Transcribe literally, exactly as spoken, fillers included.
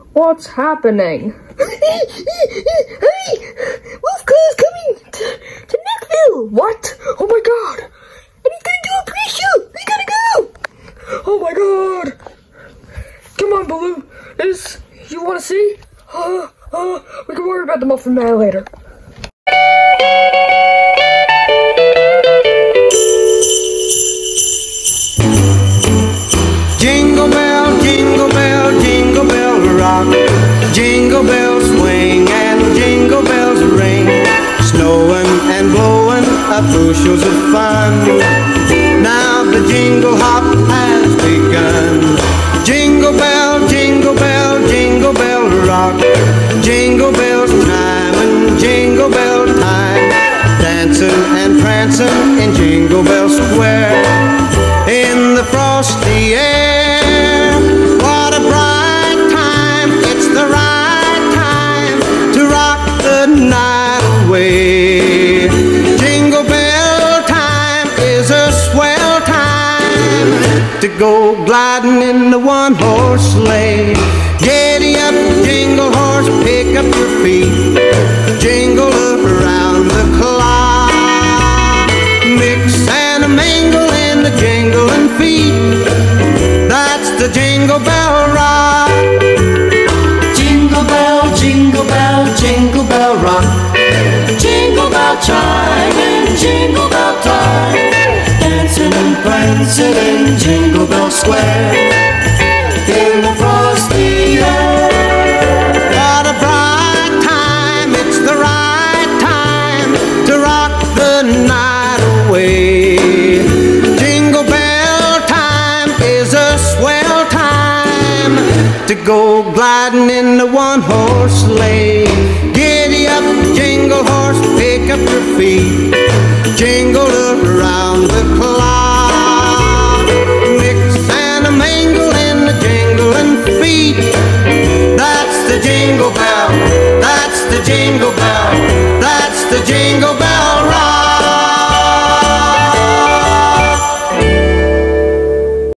What's happening? Hey! Wolfcar's coming to, to Neckville! What? Oh my god! And he's gonna do a pre-show! We gotta go! Oh my god! Come on, Baloo! Is you wanna see? Uh, uh, we can worry about the Muffin Man later. Jingle bell, jingle bell, jingle bell rock. Jingle bells swing and jingle bells ring. Snowing and blowing up bushels of fun. Now the jingle hop has begun. Jingle bell, jingle bell, jingle bell rock. Jingle bells chime and jingle bell time. Dancing and prancing in Jingle Bell Square. In the frosty air, what a bright time. It's the right time to rock the night away. Jingle bell time is a swell time to go gliding in the one-horse sleigh. Giddy up, jingle horse, pick up your feet. Jingle around the clock. Mix and a mingle in the jingling feet. That's the Jingle Bell Rock. Jingle bell, jingle bell, jingle bell rock. Jingle bell chime and jingle bell time. Dancing and prancing in Jingle Bell Square. In the frosty air. What a bright time, it's the right time to rock the night away. Jingle bell time is a swell time to go gliding in the one-horse sleigh. Giddy up, jingle horse, pick up your feet. Jingle around